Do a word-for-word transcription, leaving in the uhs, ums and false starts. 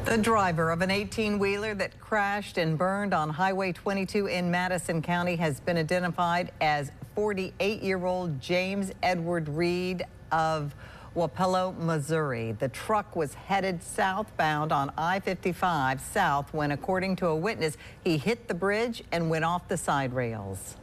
The driver of an eighteen-wheeler that crashed and burned on Highway twenty-two in Madison County has been identified as forty-eight-year-old James Edward Reed of Wapello, Missouri. The truck was headed southbound on I fifty-five south when, according to a witness, he hit the bridge and went off the side rails.